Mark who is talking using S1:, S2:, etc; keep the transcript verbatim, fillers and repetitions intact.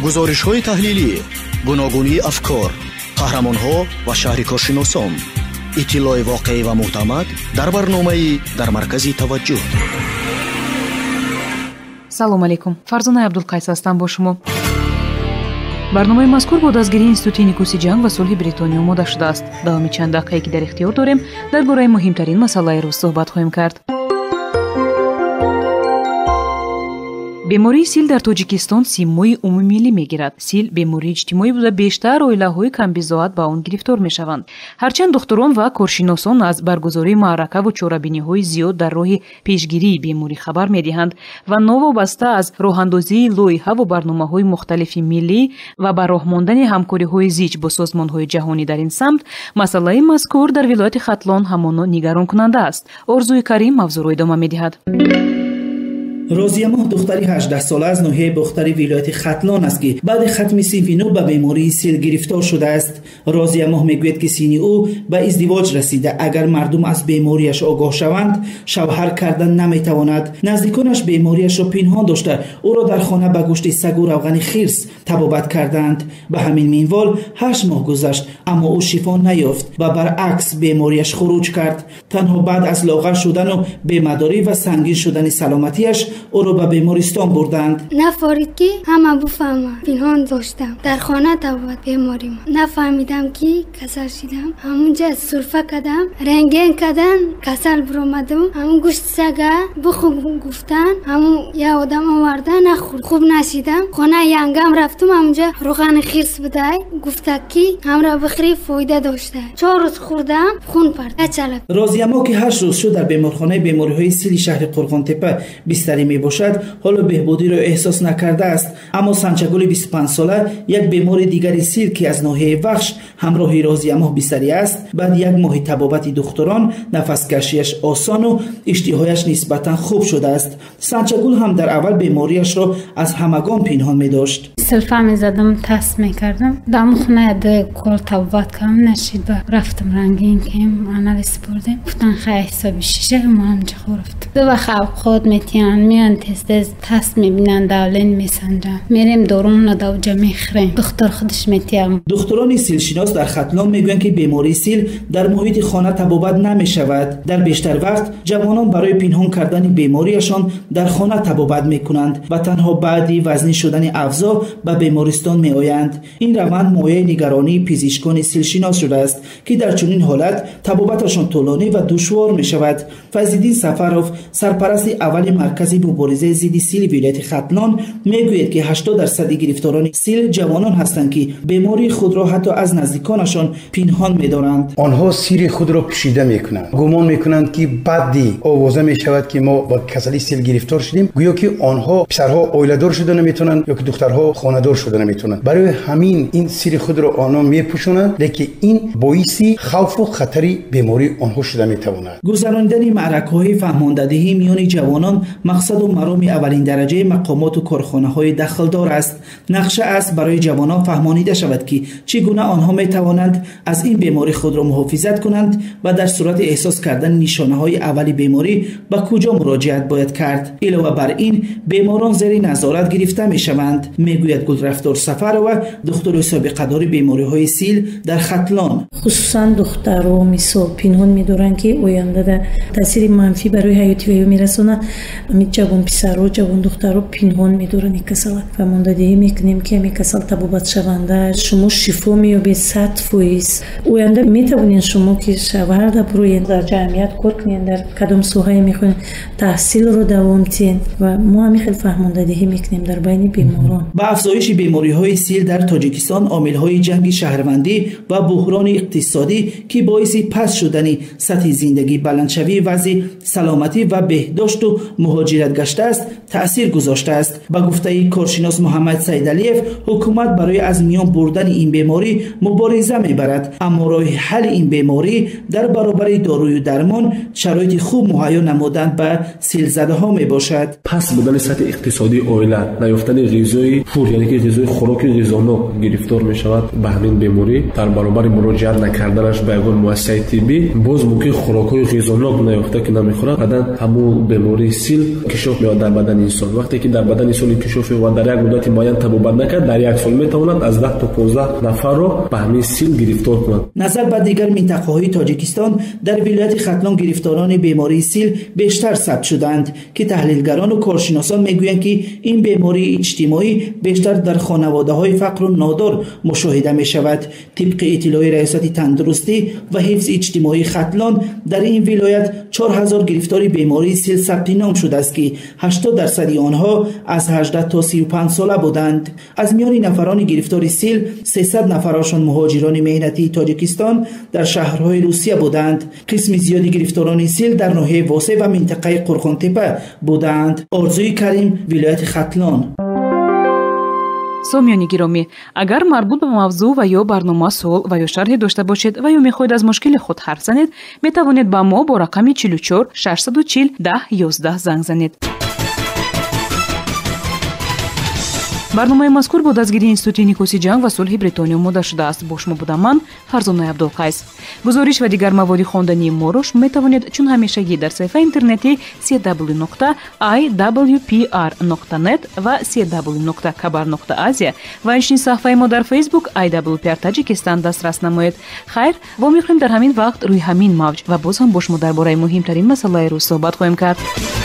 S1: гузоришҳои таҳлилӣ, гуногунии афкор, қаҳрамонҳо ва шаҳрикоршиносон. иттилои воқеӣ ва муътамад дар барномаи дар маркази таваҷҷӯҳ.
S2: салому алейкум. Фарзона Абдулқайс ҳастам бо шумо. барномаи мазкур бо дастгирии институти никуси ҷанг ва сулҳи Бритониё омода шудааст. давоми чанд дақиқае ки дар ихтиёр дорем, дар бораи муҳимтарин масъалаи рӯз суҳбат хоҳем кард. бемории сил дар Тоҷикистон симмои умумимиллӣ мегирад. Сил бемории иҷтимоӣ буда бештар оилаҳои камбизоат ба он гирифтор мешаванд. ҳарчанд духтурон ва коршиносон аз баргузории маърака ва чорабиниҳои зиёд дар роҳи пешгирии беморӣ хабар медиҳанд ва новобаста аз роҳандозии лоиҳа ва барномаҳои мухталифи миллӣ ва ба роҳ мондани ҳамкориҳои зич бо созмонҳои ҷаҳонӣ дар ин самт, масъалаи мазкур дар вилояти Хатлон ҳамоно нигаронкунанда аст. Орзуи Карим мавзӯъро идома медиҳад.
S3: розия моҳ духтари ҳаждаҳ сола аз ноҳияи бохтари вилояти Хатлон аст ки баъди хатми синфи нӯ ба бемории сил гирифтор шудааст. розия моҳ мегӯяд ки сини ӯ ба издивоҷ расида. агар мардум аз бемориаш огоҳ шаванд, шавҳар кардан наметавонад. наздиконаш бемориашро пинҳон дошта ӯро дар хона ба гӯшти сагу равғани хирс табобат карданд. ба ҳамин минвол ҳашт моҳ гузашт, аммо ӯ шифо наёфт ва баръакс бемориаш хуруҷ кард. танҳо баъд аз лоғар шудану бемадорӣ ва сангин шудани саломатиаш ӯро ба бемористон бурданд.
S4: нафорид ки ҳама буфаҳма, пинҳон доштам. дар хона табобат беморим. нафаҳмидам ки касал шидам. ҳамунҷа сурфа кардам, рентген кардан, касал буромаду ҳамун гӯшти сага бухӯ гуфтан, ҳамун я одам оварда нахӯрд. хуб нашидам. хонаи янгам рафтум, ҳамунҷа рӯғани хирс будай, гуфта ки ҳамра бихӯри фоида дошта. чор рӯз хӯрдам, хун пард началаб.
S3: розия моҳ ки ҳашт рӯз шуд дар беморхонаи бемориҳои сили шаҳри Қурғонтепа бистарӣ мебошад, ҳоло беҳбудиро эҳсос накардааст. аммо Санчагули бисту панҷ сола, як бемори дигари сил ки аз ноҳияи Вахш ҳамроҳи розия моҳ бисарӣ аст, баъди як моҳи табобати духтурон нафаскашиаш осону иштиҳояш нисбатан хуб шудааст. Санчагул ҳам дар аввал бемориашро аз ҳамагон пинҳон медошт.
S5: силфа мезадам, таст мекардам. дар хона ду кол табобат кардам, нашид ва рафтам рангин кем анализ бурдем. гуфтан хай ҳисоби шиша ма ҳамҷа хурафтам. ду вақт авқот метиҳан миян тез-тез таст мебинанд, давлен месанҷанд. мерем дорумона давҷа мехӯрем. духтур худаш метиҳам. духтурони силшинос дар Хатлон мегӯянд ки бемории сил дар муҳити хона табобат намешавад. дар бештар вақт ҷавонон барои пинҳон кардани бемориашон дар хона табобат мекунанд ва танҳо баъди вазнин шудани авзо ба бемористон меоянд. ин раванд мояи нигаронии пизишкони силшинос шудааст ки дар чунин ҳолат табобаташон тӯлонӣ ва душвор мешавад. Файзиддин Сафаров, сарпарасти аввали маркази муборизаи зидди сили вилояти Хатлон, мегӯяд ки ҳаштод дарсади гирифторони сил ҷавонон ҳастанд ки бемории худро ҳатто аз наздиконашон пинҳон медоранд.
S6: онҳо сири худро пӯшида мекунанд. гумон мекунанд ки баъди овоза мешавад ки мо ба касали сил гирифтор шудем, гӯё ки онҳо писарҳо оиладор шуда наметавонанд ё ки духтарҳо хонадор шуда наметавонанд. барои ҳамин ин сири худро онҳо мепӯшонанд, лекин ин боиси хавфу хатари бемории онҳо шуда метавонад. гузарондани маъракаҳои фаҳмондадиҳӣ миёни ҷавонон мақсаду мароми аввалин дараҷаи мақомоту корхонаҳои дахлдор аст. нақша аст барои ҷавонон фаҳмонида шавад ки чӣ гуна онҳо метавонанд аз ин беморӣ худро муҳофизат кунанд ва дар сурати эҳсос кардани нишонаҳои аввали беморӣ ба куҷо муроҷиат бояд кард. илова бар ин беморон зери назорат гирифта мешаванд, мегӯяд Гулрафтор Сафарова, духтури собиқадори бемориҳои сил дар Хатлон.
S7: хусусан духтаро мисол пинҳон медоранд ки ояндада таъсири манфӣ барои ҳаёти ваё мерасонад. ами ҷавон писарҳо, ҷавон духтаро пинҳон медоранд ин касала. фаҳмондадиҳӣ мекунем ки ами касал табобат шаванда шумо шифо меёбед сад фоиз. оянда метавонед шумо ки шавҳарда буроед дар ҷамъият кор кунед, дар кадом соҳае мехоҳед таҳсилро давом диҳед ва мо ҳамин хел фаҳмондадиҳӣ мекунем дар байни беморон.
S3: ба афзоиши бемориҳои сил дар Тоҷикистон омилҳои ҷанги шаҳрвандӣ ва буҳрони иқтисодӣ ки боиси паст шудани сатҳи зиндагӣ, баландшавии вазъи саломатӣ ва беҳдошту муҳоҷират гаштааст таъсир гузоштааст. ба гуфтаи коршинос Муҳаммад Сайдалиев, ҳукумат барои аз миён бурдани ин беморӣ мубориза мебарад, аммо роҳи ҳалли ин беморӣ дар баробари дорую дармон шароити хуб муҳайё намудан ба силзадаҳо мебошад.
S8: паст будани сатҳи иқтисодии оила, наёфтани ғизои пур, яъне ки ғизои хӯроки ғизонок гирифтор мешавад ба ҳамин беморӣ. дар баробари муроҷиат накарданаш ба ягон муассисаи тиббӣ боз мумкин хӯрокҳои ғизонок наёфта ки намехӯрад, баъдан ҳамун бемории сил кишоф меёбад дар бадани инсон. вақте ки дар бадани инсон инкишоф ва дар як муддати муайян табобат накард, дар як сол метавонад аз даҳ то понздаҳ нафарро ба ҳамин сил гирифтор кунад.
S3: назар ба дигар минтақаҳои тоҷикистон дар вилояти хатлон гирифторони бемории сил бештар сабт шуданд ки таҳлилгарону коршиносон мегӯянд ки ин бемории иҷтимоӣ бештар дар хонаводаҳои фақру нодор мушоҳида мешавад. тибқи иттилои раёсати тандурустӣ ва ҳифзи иҷтимоии хатлон дар ин вилоят чор ҳазор гирифтори бемории сил сабти ном шудааст ки ҳаштод дарсади онҳо аз ҳаждаҳ то сию панҷ сола буданд. аз миёни нафарони гирифтори сил сесад нафарошон муҳоҷирони меҳнатии тоҷикистон дар шаҳрҳои русия буданд. қисми зиёди гирифторони сил дар ноҳияи восе ва минтақаи қурғонтепа буданд. орзуи карим, вилояти хатлон.
S2: сомиёни гиромӣ, агар марбут ба мавзӯъ ва ё барнома суол ва ё шарҳе дошта бошед ва ё мехоҳед аз мушкили худ ҳарф занед, метавонед ба мо бо рақами чилу чор шашсаду чил даҳ ёздаҳ занг занед. барномаи мазкур бо дастгирии институти никоси ҷанг ва сулҳи бритониё омода шудааст. бо шумо будам ман Фарзонаи Абдулқайс. гузориш ва дигар маводи хондании моро шумо метавонед чун ҳамешагӣ дар саҳифаи интернетӣ си дабл ю нуқта ай дабл ю пи ар нуқта нет ва си дабл ю нуқта кабар нуқта азия ва инчунин саҳифаи мо дар фейсбук ай дабл ю пи ар таҷикистан дастрас намоед. хайр, ва мехоҳем дар ҳамин вақт рӯи ҳамин мавҷ ва боз ҳам бо шумо дар бораи муҳимтарин масъалаи рӯз суҳбат хоҳем кард.